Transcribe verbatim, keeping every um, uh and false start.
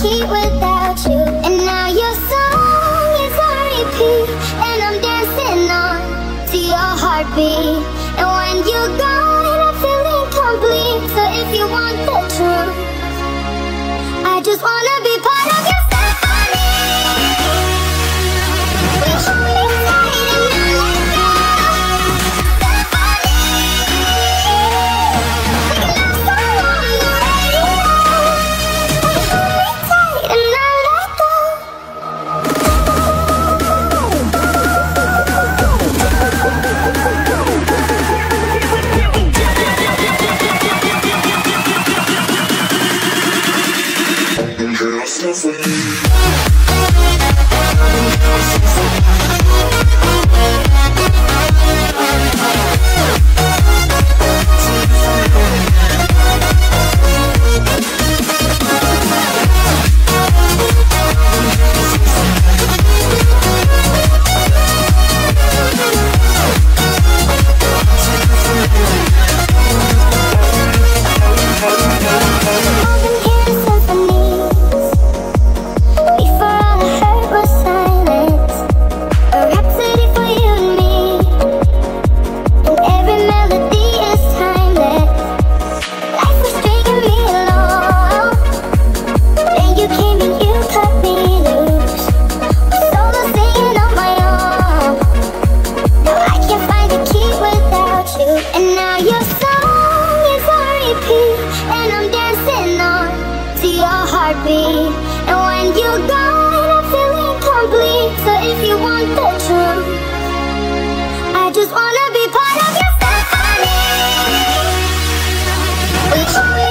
keep without you. And now your song is on repeat, and I'm dancing on to your heartbeat. And when you're gone, I feel incomplete. So if you want the truth, I just wanna be part of your symphony. We hold it tight and not let go. Symphony. We can love so long on the radio. We hold it tight and not let go. And when you're gone, I feel incomplete. So if you want the truth, I just wanna be part of your symphony. We